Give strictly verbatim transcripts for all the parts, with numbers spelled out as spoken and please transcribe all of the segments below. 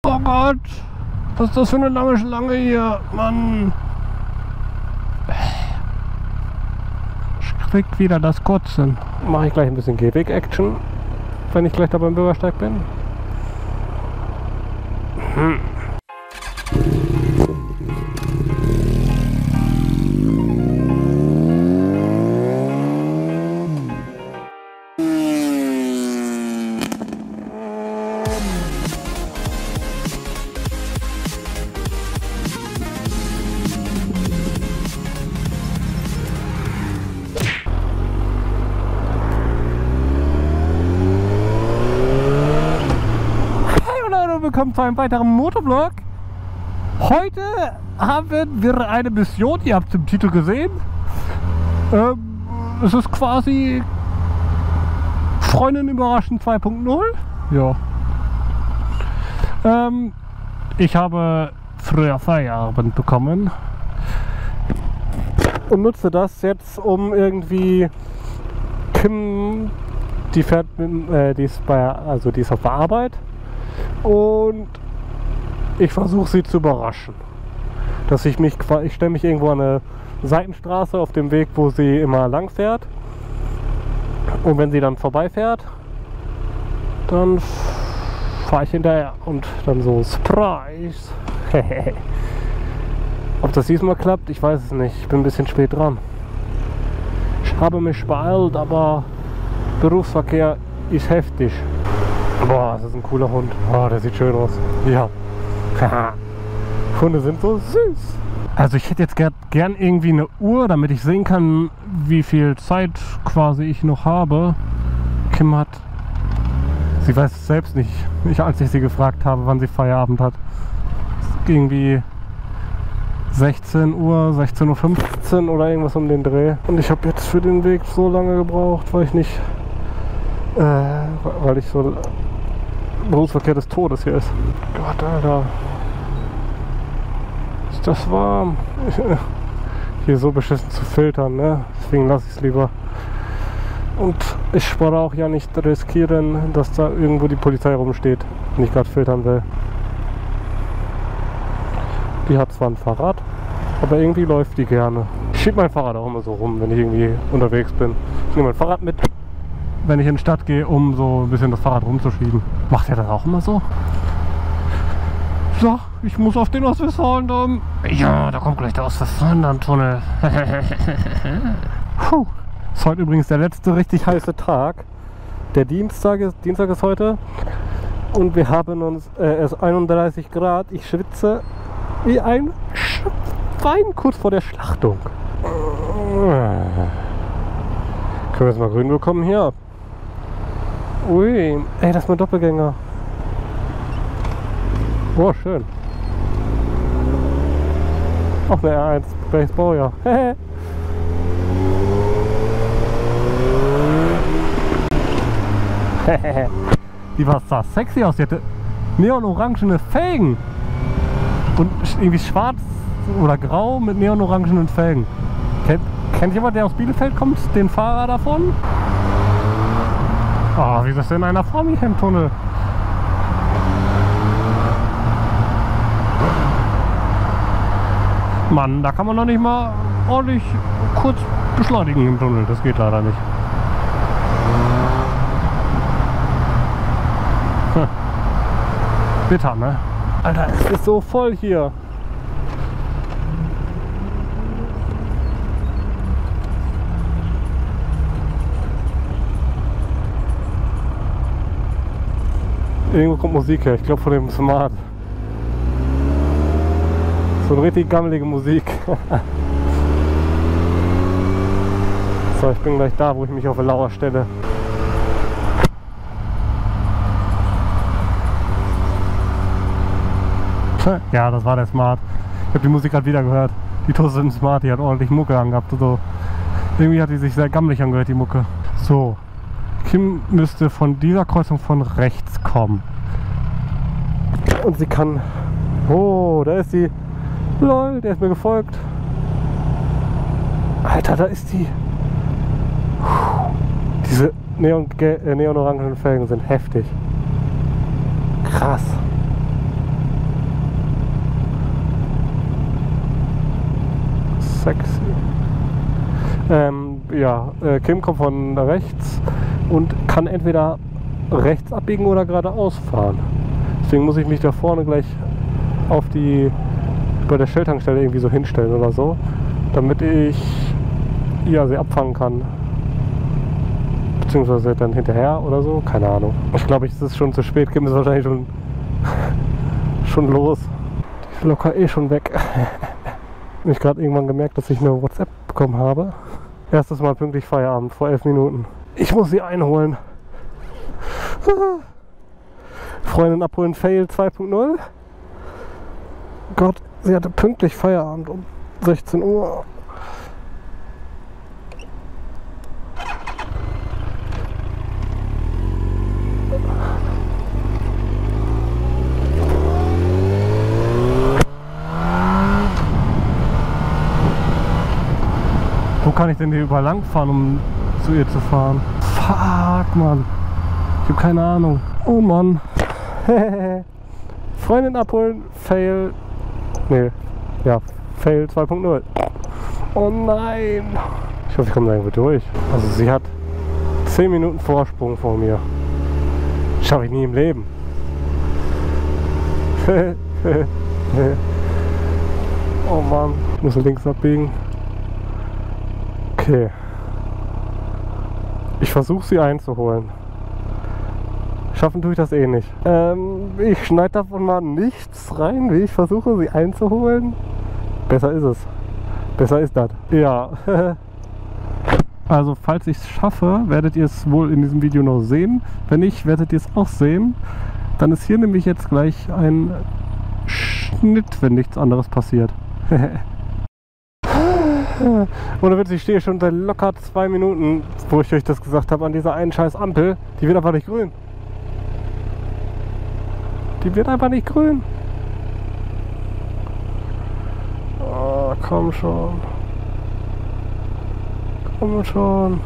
Oh Gott! Was ist das für eine lange Schlange hier? Mann! Ich krieg wieder das Kotzen. Mache ich gleich ein bisschen Gehweg-Action, wenn ich gleich da beim Bürgersteig bin. Hm. Willkommen zu einem weiteren Motovlog. Heute haben wir eine Mission, ihr habt es im Titel gesehen. Ähm, es ist quasi Freundin überraschen zwei punkt null. Ja. Ähm, ich habe früher Feierabend bekommen und nutze das jetzt, um irgendwie Kim, die fährt mit, äh, die ist bei, also die ist auf der Arbeit. Und ich versuche sie zu überraschen, dass ich mich, ich stelle mich irgendwo an eine Seitenstraße auf dem Weg, wo sie immer lang fährt, und wenn sie dann vorbeifährt, dann fahre ich hinterher und dann so Surprise. Ob das diesmal klappt, ich weiß es nicht, ich bin ein bisschen spät dran. Ich habe mich beeilt, aber Berufsverkehr ist heftig. Boah, das ist ein cooler Hund. Oh, der sieht schön aus. Ja. Hunde sind so süß. Also ich hätte jetzt gern, gern irgendwie eine Uhr, damit ich sehen kann, wie viel Zeit quasi ich noch habe. Kim hat... Sie weiß es selbst nicht. Ich, als ich sie gefragt habe, wann sie Feierabend hat. Irgendwie sechzehn Uhr, sechzehn Uhr fünfzehn oder irgendwas um den Dreh. Und ich habe jetzt für den Weg so lange gebraucht, weil ich nicht... Äh, weil ich so... Berufsverkehr des Todes hier ist. Gott, Alter. Ist das warm? Hier so beschissen zu filtern, ne? Deswegen lasse ich es lieber. Und ich wollte auch ja nicht riskieren, dass da irgendwo die Polizei rumsteht, wenn ich gerade filtern will. Die hat zwar ein Fahrrad, aber irgendwie läuft die gerne. Ich schiebe mein Fahrrad auch immer so rum, wenn ich irgendwie unterwegs bin. Ich nehme mein Fahrrad mit, wenn ich in die Stadt gehe, um so ein bisschen das Fahrrad rumzuschieben. Macht er das auch immer so? So, ich muss auf den Ostwestfalen-Damm. Ja, da kommt gleich der Ostwestfalen-Damm-Tunnel. Puh. Ist heute übrigens der letzte richtig heiße Tag. Der Dienstag ist, Dienstag ist heute. Und wir haben uns, äh, es ist einunddreißig Grad. Ich schwitze wie ein Schwein kurz vor der Schlachtung. Können wir jetzt mal grün bekommen hier? Ui, ey, das ist mein Doppelgänger. Oh, schön. Auch eine R eins, gleiches Baujahr. Die war sah sexy aus, die hatte neonorangene Felgen. Und irgendwie schwarz oder grau mit neonorangenen Felgen. Kennt, kennt jemand, der aus Bielefeld kommt, den Fahrer davon? Ah, oh, wie ist das denn einer vor mir im Tunnel? Mann, da kann man noch nicht mal ordentlich kurz beschleunigen im Tunnel. Das geht leider nicht. Hm. Bitter, ne? Alter, es ist so voll hier. Irgendwo kommt Musik her, ich glaube von dem Smart. So eine richtig gammelige Musik. So, ich bin gleich da, wo ich mich auf der Lauer stelle. Ja, das war der Smart. Ich habe die Musik gerade wieder gehört. Die Tusse im Smart, die hat ordentlich Mucke angehabt. So. Irgendwie hat die sich sehr gammelig angehört, die Mucke. So. Kim müsste von dieser Kreuzung von rechts kommen. Und sie kann... Oh, da ist sie. Lol, der ist mir gefolgt. Alter, da ist die. Diese Neon, äh, neonorangenen Felgen sind heftig. Krass. Ähm, ja, äh, Kim kommt von rechts und kann entweder rechts abbiegen oder geradeaus fahren. Deswegen muss ich mich da vorne gleich auf die, bei der Shell-Tankstelle irgendwie so hinstellen oder so, damit ich ja, sie abfangen kann. Beziehungsweise dann hinterher oder so, keine Ahnung. Ich glaube, es ist schon zu spät, Kim ist wahrscheinlich schon, schon los. Die ist locker eh schon weg. Ich habe gerade irgendwann gemerkt, dass ich eine WhatsApp bekommen habe. Erstes Mal pünktlich Feierabend, vor elf Minuten. Ich muss sie einholen. Freundin abholen, Fail zwei Punkt null. Gott, sie hatte pünktlich Feierabend um sechzehn Uhr. Wo kann ich denn hier überall lang fahren, um zu ihr zu fahren? Fuck, Mann. Ich habe keine Ahnung. Oh Mann. Freundin abholen, Fail. Nee, ja, Fail zwei Punkt null. Oh nein. Ich hoffe, ich komme da irgendwo durch. Also sie hat zehn Minuten Vorsprung vor mir. Schaffe ich nie im Leben. Oh Mann. Ich muss links abbiegen. Okay. Ich versuche sie einzuholen. Schaffen tue ich das eh nicht. Ähm, ich schneide davon mal nichts rein, wie ich versuche sie einzuholen. Besser ist es. Besser ist das. Ja. Also falls ich es schaffe, werdet ihr es wohl in diesem Video noch sehen. Wenn nicht, werdet ihr es auch sehen. Dann ist hier nämlich jetzt gleich ein Schnitt, wenn nichts anderes passiert. Ohne Witz, ich stehe schon seit locker zwei Minuten, wo ich euch das gesagt habe, an dieser einen scheiß Ampel. Die wird einfach nicht grün. Die wird einfach nicht grün. Oh, komm schon. Komm schon.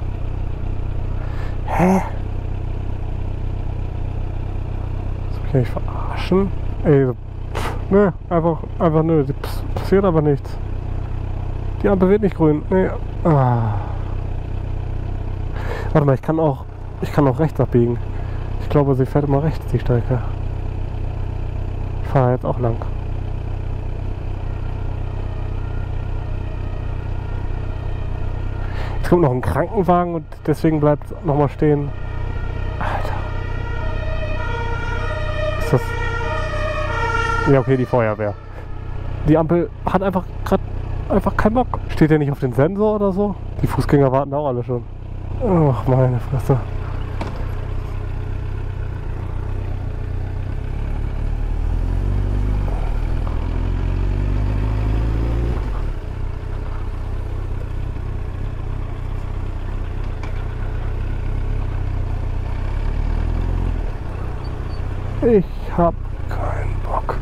Hä? Das will ich nicht verarschen. Ey, pff, nö, einfach, einfach nö. Pff, passiert aber nichts. Die Ampel wird nicht grün. Nee. Ah. Warte mal, ich kann auch, ich kann auch rechts abbiegen. Ich glaube, sie fährt immer rechts, die Strecke. Ich fahre jetzt auch lang. Jetzt kommt noch ein Krankenwagen und deswegen bleibt es nochmal stehen. Alter. Ist das... Ja, okay, die Feuerwehr. Die Ampel hat einfach gerade einfach keinen Bock. Steht der nicht auf den Sensor oder so? Die Fußgänger warten auch alle schon. Ach, meine Fresse. Ich hab keinen Bock.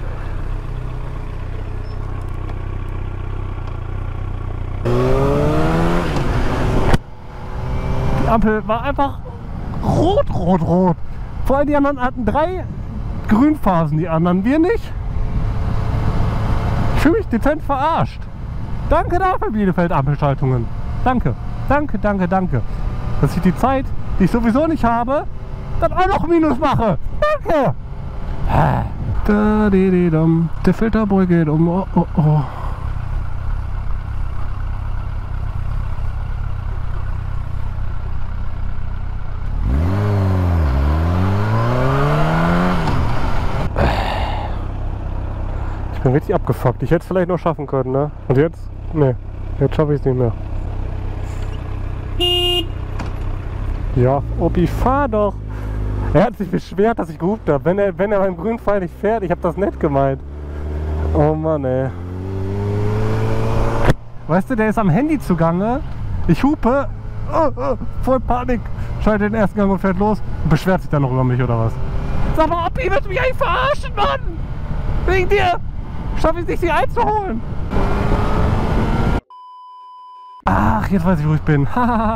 Die Ampel war einfach rot, rot, rot. Vor allem die anderen hatten drei Grünphasen, die anderen, wir nicht. Ich fühle mich dezent verarscht. Danke dafür, Bielefeld-Ampelschaltungen. Danke, danke, danke, danke. Dass ich die Zeit, die ich sowieso nicht habe, dann auch noch Minus mache. Danke. Da, di, di, dum. Der Filterboy geht um. Oh, oh, oh. Ich bin richtig abgefuckt. Ich hätte es vielleicht noch schaffen können, ne? Und jetzt? Ne, jetzt schaffe ich es nicht mehr. Ja, Opi, fahr doch! Er hat sich beschwert, dass ich gehupt habe. Wenn er, wenn er beim grünen Pfeil nicht fährt, ich habe das nett gemeint. Oh Mann, ey. Weißt du, der ist am Handy zugange. Ich hupe. Oh, oh, voll Panik. Schaltet den ersten Gang und fährt los. Und beschwert sich dann noch über mich, oder was? Sag mal, Opi, willst du mich eigentlich verarschen, Mann? Wegen dir schaffe ich es nicht, sie einzuholen. Ach, jetzt weiß ich, wo ich bin. Haha.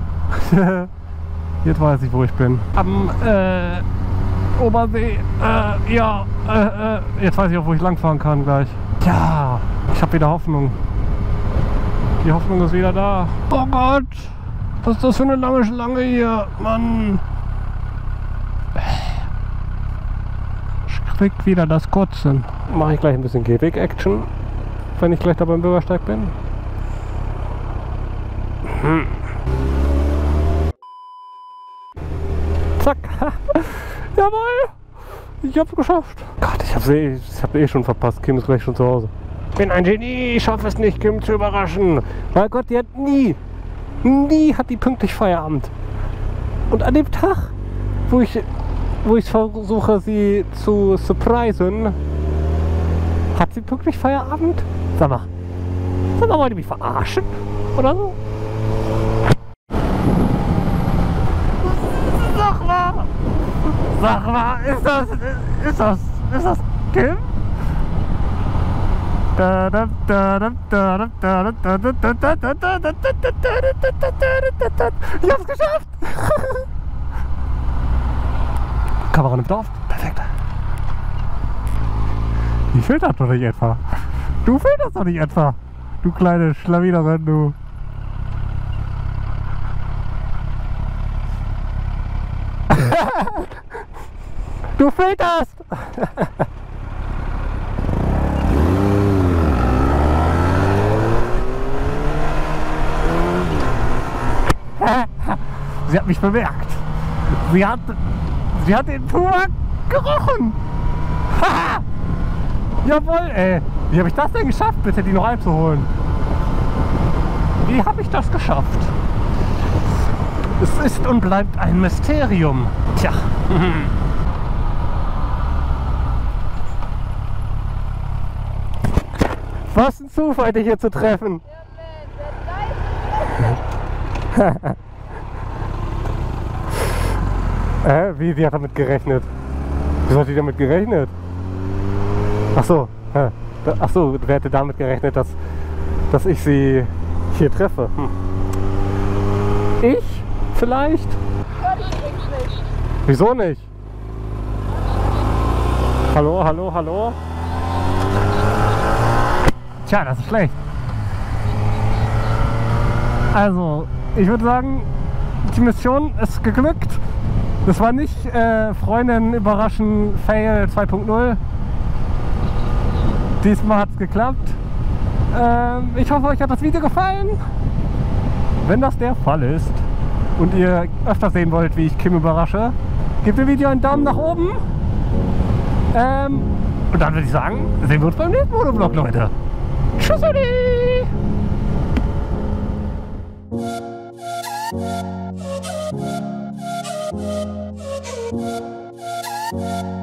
Jetzt weiß ich, wo ich bin. Am äh, Obersee. Äh, ja. Äh, äh, jetzt weiß ich auch, wo ich langfahren kann gleich. Ja, ich habe wieder Hoffnung. Die Hoffnung ist wieder da. Oh Gott! Was ist das für eine lange Schlange hier? Mann! Ich krieg wieder das Kotzen. Mache ich gleich ein bisschen Gehweg-Action, wenn ich gleich da beim Bürgersteig bin. Hm. Zack! Jawohl! Ich hab's geschafft! Gott, ich hab's eh, ich hab eh schon verpasst. Kim ist gleich schon zu Hause. Bin ein Genie, ich schaffe es nicht, Kim zu überraschen. Weil Gott, die hat nie, nie hat die pünktlich Feierabend. Und an dem Tag, wo ich, wo ich versuche, sie zu surprisen, hat sie pünktlich Feierabend? Sag mal, sag mal, wollt ihr mich verarschen? Oder so? Sag mal, sag mal, ist das, ist das, ist das Kim? Ich hab's geschafft! Kamera nimmt auf. Perfekt. Die filtert doch nicht etwa. Du filterst doch nicht etwa. Du kleine Schlawinerin, du. Du filterst! Sie hat mich bemerkt. Sie hat, sie hat den pur gerochen. Ha! Jawohl, ey. Wie habe ich das denn geschafft, bitte die noch einzuholen? Wie habe ich das geschafft? Es ist und bleibt ein Mysterium. Tja. Was ein Zufall, dich hier zu treffen. Äh, wie? Die hat damit gerechnet. Wieso hat die damit gerechnet? Ach so, äh, ach so, wer hätte damit gerechnet, dass, dass ich sie hier treffe? Hm. Ich? Vielleicht? Ja, die kriegst nicht. Wieso nicht? Hallo, hallo, hallo? Tja, das ist schlecht. Also, ich würde sagen, die Mission ist geglückt. Das war nicht äh, Freundin überraschen Fail zwei Punkt null. Diesmal hat es geklappt. Ähm, ich hoffe, euch hat das Video gefallen. Wenn das der Fall ist und ihr öfter sehen wollt, wie ich Kim überrasche, gebt dem Video einen Daumen nach oben. Ähm, und dann würde ich sagen, sehen wir uns beim nächsten Motovlog, Leute. Tschüssi! Thank you.